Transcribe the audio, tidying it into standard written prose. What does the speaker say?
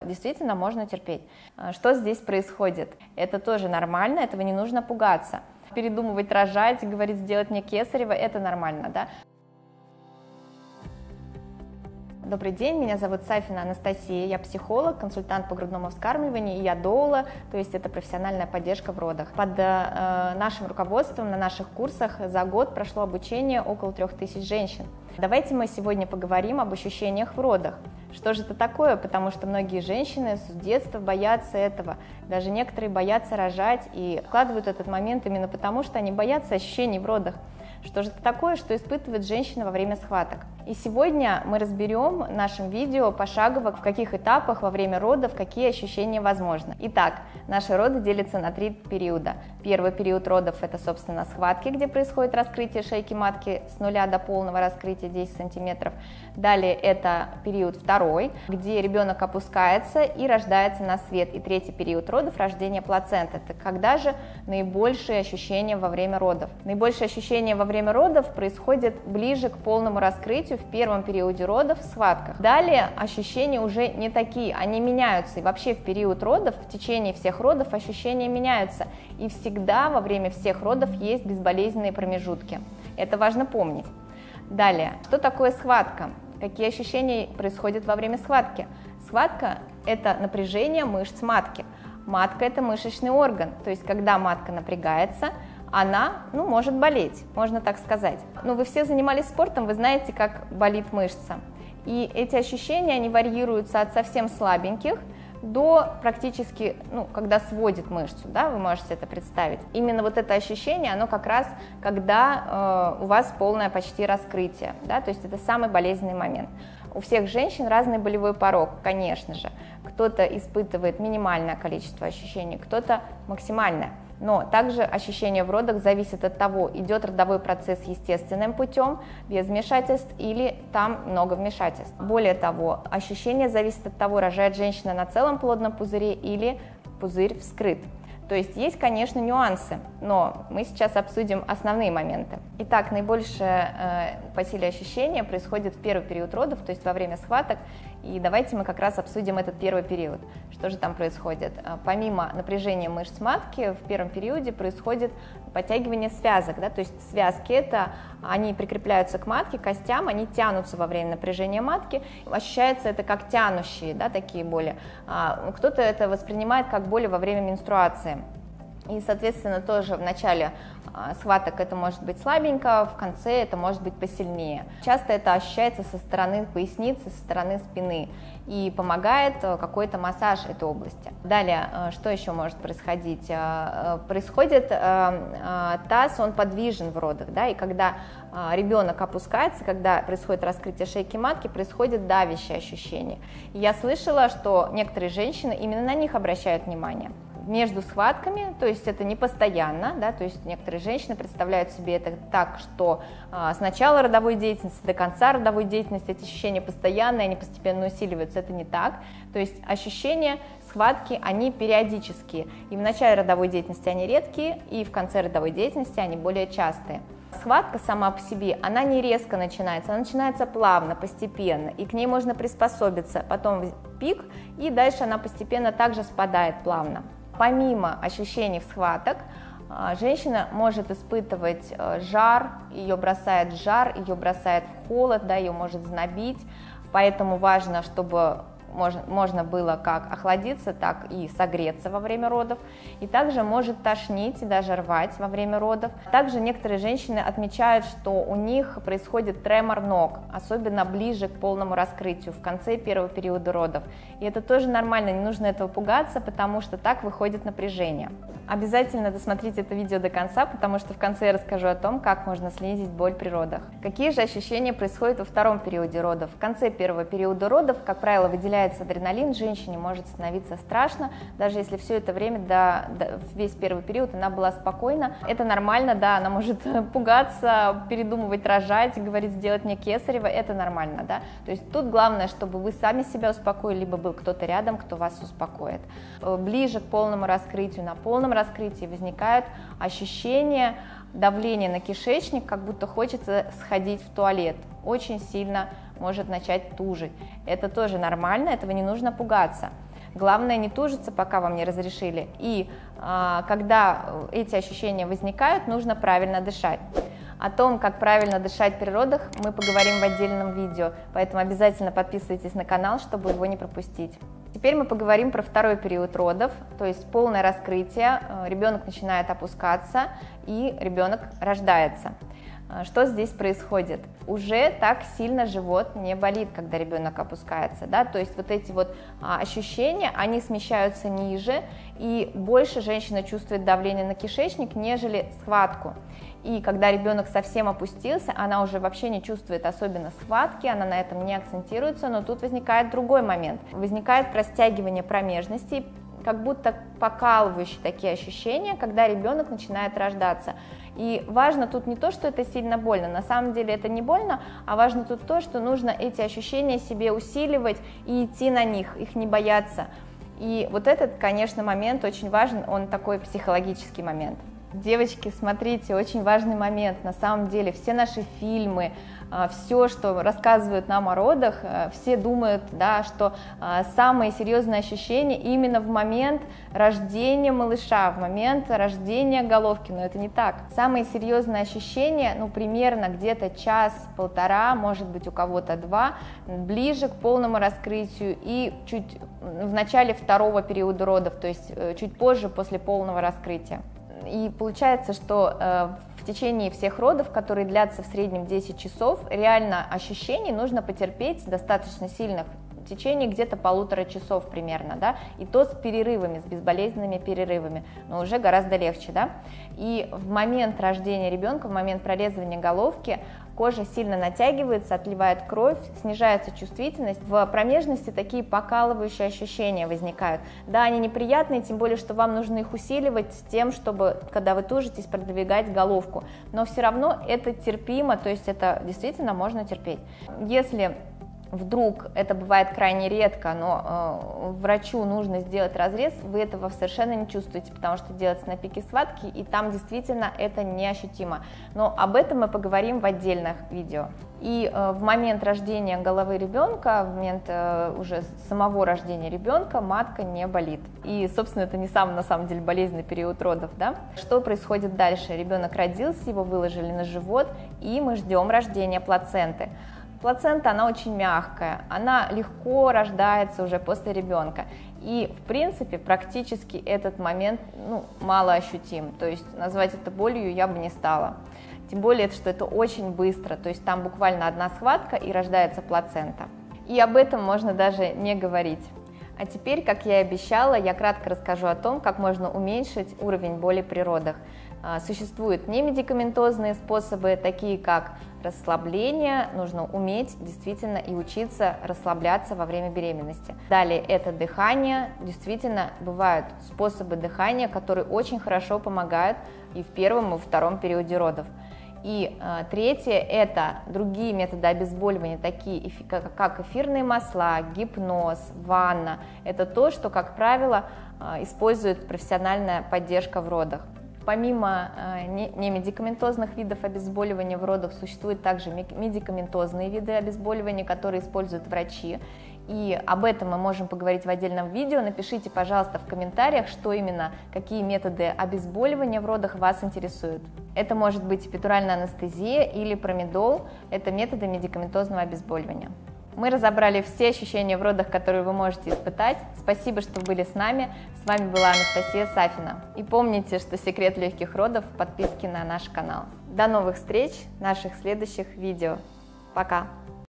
Действительно, можно терпеть. Что здесь происходит? Это тоже нормально, этого не нужно пугаться. Передумывать рожать, говорить, сделать мне кесарево, это нормально, да? Добрый день, меня зовут Сафина Анастасия, я психолог, консультант по грудному вскармливанию, и я доула, то есть это профессиональная поддержка в родах. Под нашим руководством на наших курсах за год прошло обучение около 3000 женщин. Давайте мы сегодня поговорим об ощущениях в родах. Что же это такое? Потому что многие женщины с детства боятся этого, даже некоторые боятся рожать и откладывают этот момент именно потому, что они боятся ощущений в родах. Что же это такое, что испытывает женщина во время схваток? И сегодня мы разберем в нашем видео пошагово, в каких этапах во время родов какие ощущения возможны. Итак, наши роды делятся на 3 периода. Первый период родов – это, собственно, схватки, где происходит раскрытие шейки матки с 0 до полного раскрытия 10 сантиметров. Далее это период второй, где ребенок опускается и рождается на свет. И третий период родов – рождение плаценты. Это когда же наибольшие ощущения во время родов? Наибольшие ощущения во время родов происходят ближе к полному раскрытию в первом периоде родов в схватках. Далее ощущения уже не такие, они меняются. И вообще в период родов, в течение всех родов ощущения меняются. И всегда во время всех родов есть безболезненные промежутки. Это важно помнить. Далее, что такое схватка? Какие ощущения происходят во время схватки? Схватка – это напряжение мышц матки. Матка – это мышечный орган, то есть когда матка напрягается, она, может болеть, можно так сказать. Вы все занимались спортом, вы знаете, как болит мышца. И эти ощущения, они варьируются от совсем слабеньких до практически, когда сводит мышцу, да, вы можете это представить. Именно вот это ощущение, оно как раз, когда у вас полное почти раскрытие, да, то есть это самый болезненный момент. У всех женщин разный болевой порог, конечно же. Кто-то испытывает минимальное количество ощущений, кто-то максимальное. Но также ощущения в родах зависят от того, идет родовой процесс естественным путем, без вмешательств или там много вмешательств. Более того, ощущения зависят от того, рожает женщина на целом плодном пузыре или пузырь вскрыт. То есть, конечно, нюансы, но мы сейчас обсудим основные моменты. Итак, наибольшее по силе ощущения происходит в первый период родов, то есть во время схваток, и давайте мы как раз обсудим этот первый период. Что же там происходит? Помимо напряжения мышц матки, в первом периоде происходит подтягивание связок, да, то есть связки они прикрепляются к матке, к костям, они тянутся во время напряжения матки, ощущается это как тянущие, да, такие боли. Кто-то это воспринимает как боли во время менструации. И, соответственно, тоже в начале схваток это может быть слабенько, в конце это может быть посильнее. Часто это ощущается со стороны поясницы, со стороны спины и помогает какой-то массаж этой области. Далее, что еще может происходить? Происходит таз, он подвижен в родах, да, и когда ребенок опускается, когда происходит раскрытие шейки матки, происходит давящее ощущение. И я слышала, что некоторые женщины именно на них обращают внимание. Между схватками, то есть это не постоянно, да, то есть некоторые женщины представляют себе это так, что с начала родовой деятельности до конца родовой деятельности эти ощущения постоянные, они постепенно усиливаются, это не так, то есть ощущения, схватки, они периодические, и в начале родовой деятельности они редкие, и в конце родовой деятельности они более частые. Схватка сама по себе, она не резко начинается, она начинается плавно, постепенно, и к ней можно приспособиться, потом пик, и дальше она постепенно также спадает плавно. Помимо ощущений схваток, женщина может испытывать жар, ее бросает в жар, ее бросает в холод, да, ее может знобить, поэтому важно, чтобы можно было как охладиться, так и согреться во время родов. И также может тошнить и даже рвать во время родов. Также некоторые женщины отмечают, что у них происходит тремор ног, особенно ближе к полному раскрытию, в конце первого периода родов. И это тоже нормально, не нужно этого пугаться, потому что так выходит напряжение. Обязательно досмотрите это видео до конца, потому что в конце я расскажу о том, как можно снизить боль при родах. Какие же ощущения происходят во втором периоде родов? В конце первого периода родов, как правило, выделяется адреналин, женщине может становиться страшно, даже если все это время, весь первый период она была спокойна. Это нормально, да, она может пугаться, передумывать рожать, говорить, сделать мне кесарево, это нормально, да. То есть тут главное, чтобы вы сами себя успокоили, либо был кто-то рядом, кто вас успокоит. Ближе к полному раскрытию, на полном раскрытии возникают ощущения давления на кишечник, как будто хочется сходить в туалет. Очень сильно может начать тужить. Это тоже нормально, этого не нужно пугаться. Главное не тужиться, пока вам не разрешили. И когда эти ощущения возникают, нужно правильно дышать. О том, как правильно дышать при родах, мы поговорим в отдельном видео, поэтому обязательно подписывайтесь на канал, чтобы его не пропустить. Теперь мы поговорим про второй период родов, то есть полное раскрытие, ребенок начинает опускаться и ребенок рождается. Что здесь происходит? Уже так сильно живот не болит, когда ребенок опускается, да? То есть вот эти вот ощущения, они смещаются ниже, и больше женщина чувствует давление на кишечник, нежели схватку. И когда ребенок совсем опустился, она уже вообще не чувствует особенно схватки, она на этом не акцентируется, но тут возникает другой момент. Возникает растягивание промежности, как будто покалывающие такие ощущения, когда ребенок начинает рождаться. И важно тут не то, что это сильно больно, на самом деле это не больно, а важно тут то, что нужно эти ощущения себе усиливать и идти на них, их не бояться. И вот этот, конечно, момент очень важен, он такой психологический момент. Девочки, смотрите, очень важный момент, на самом деле все наши фильмы, все, что рассказывают нам о родах, все думают, да, что самые серьезные ощущения именно в момент рождения малыша, в момент рождения головки, но это не так. Самые серьезные ощущения, ну, примерно где-то час-полтора, может быть, у кого-то 2, ближе к полному раскрытию и чуть в начале второго периода родов, то есть чуть позже, после полного раскрытия. И получается, что в течение всех родов, которые длятся в среднем 10 часов, реально ощущений нужно потерпеть достаточно сильных в течение где-то 1,5 часов примерно, да, и то с перерывами, с безболезненными перерывами, но уже гораздо легче, да. И в момент рождения ребенка, в момент прорезывания головки, кожа сильно натягивается, отливает кровь, снижается чувствительность, в промежности такие покалывающие ощущения возникают. Да, они неприятные, тем более, что вам нужно их усиливать с тем, чтобы, когда вы тужитесь, продвигать головку, но все равно это терпимо, то есть это действительно можно терпеть. Если вдруг, это бывает крайне редко, но врачу нужно сделать разрез, вы этого совершенно не чувствуете, потому что делается на пике схватки, и там действительно это неощутимо. Но об этом мы поговорим в отдельных видео. И в момент рождения головы ребенка, в момент уже самого рождения ребенка, матка не болит. И, собственно, это не самый, на самом деле, болезненный период родов, да? Что происходит дальше? Ребенок родился, его выложили на живот, и мы ждем рождения плаценты. Плацента, она очень мягкая, она легко рождается уже после ребенка. И, в принципе, практически этот момент, ну, мало ощутим. То есть назвать это болью я бы не стала. Тем более, что это очень быстро. То есть там буквально одна схватка и рождается плацента. И об этом можно даже не говорить. А теперь, как я и обещала, я кратко расскажу о том, как можно уменьшить уровень боли при родах. Существуют немедикаментозные способы, такие как расслабление, нужно уметь действительно и учиться расслабляться во время беременности. Далее это дыхание, действительно бывают способы дыхания, которые очень хорошо помогают и в первом, и во втором периоде родов. И третье – это другие методы обезболивания, такие как эфирные масла, гипноз, ванна. Это то, что, как правило, использует профессиональная поддержка в родах. Помимо немедикаментозных видов обезболивания в родах существуют также медикаментозные виды обезболивания, которые используют врачи. И об этом мы можем поговорить в отдельном видео. Напишите, пожалуйста, в комментариях, что именно, какие методы обезболивания в родах вас интересуют. Это может быть эпидуральная анестезия или промедол. Это методы медикаментозного обезболивания. Мы разобрали все ощущения в родах, которые вы можете испытать. Спасибо, что были с нами. С вами была Анастасия Сафина. И помните, что секрет легких родов в подписке на наш канал. До новых встреч в наших следующих видео. Пока!